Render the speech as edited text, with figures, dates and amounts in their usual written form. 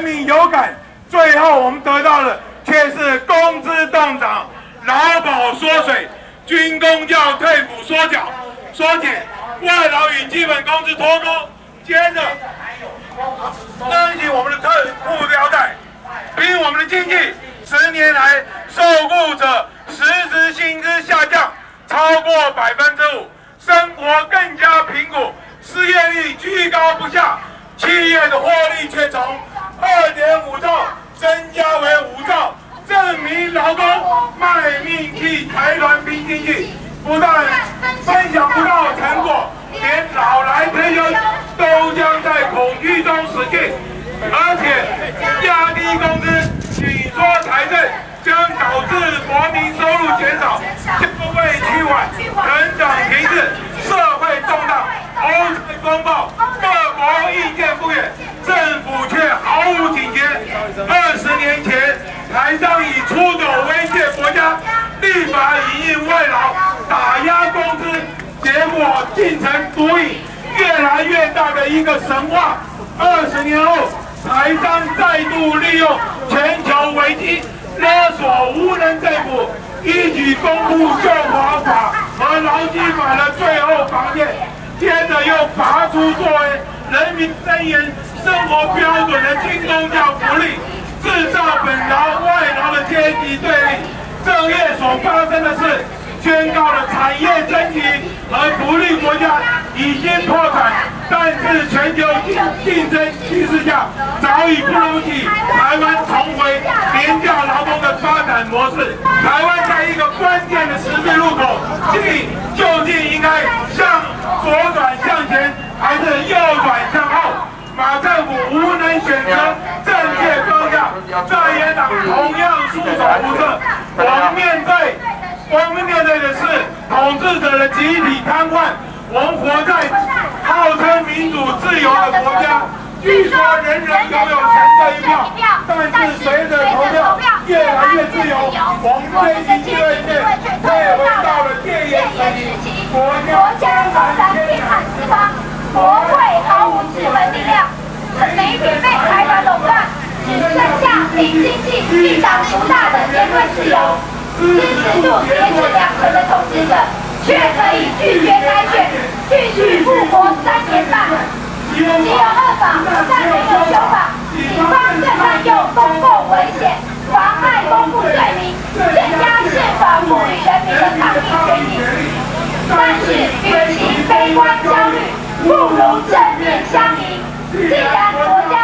民有感，最后我们得到的却是工资冻涨、劳保缩水、军公教退抚缩减、外劳与基本工资脱钩，接着升级我们的特目标贷，拼我们的经济。10年来，受雇者实质薪资下降超过5%，生活更加贫苦，失业率居高不下，企业的获利却从2.5兆增加为5兆，证明劳工卖命替台湾拼经济，不但分享不到成果，连老来退休都将在恐惧中死去，而且压低工资、紧缩财政，将导致国民收入减少、消费趋缓、成长停滞、社会动荡、欧债风暴、各国意见不远，政府却毫无警觉。20年前，台商以出口威胁国家，立法引引外劳，打压工资，结果竟成毒瘾，越来越大的一个神话。20年后，台商再度利用全球危机勒索无能政府，一举公布就华法和劳基法的最后防线，接着又拔出作为人民尊严生活标准的军公教福利，制造本劳外劳的阶级对立。这月所发生的事，宣告了产业升级和福利国家已经破产，但是全球竞争趋势下，早已不容许台湾重回廉价劳工的发展模式。台湾在一个关键的十字路口，究竟应该向左转向前，还是右转向后？马政府无能选择正确方向，在野党同样束手无策。我们面对的是统治者的集体瘫痪。我们活在号称民主自由的国家，据说人人拥有神的一票，但是随着投票越来越自由，我们追寻机会却退回到了戒严时期。国家仍然偏袒四方，国会毫无智慧力量，媒体被财团垄断，只剩下零经济、一党独大的言论自由。支持度跌至2成的统治者，却可以拒绝改选，继续复活3年半。既有恶法，但没有修法，警方更滥用公共危险、妨害公务罪名，镇压宪法赋予人民的抗议权利。但是，与其悲观焦虑，不如正面相迎。既然国家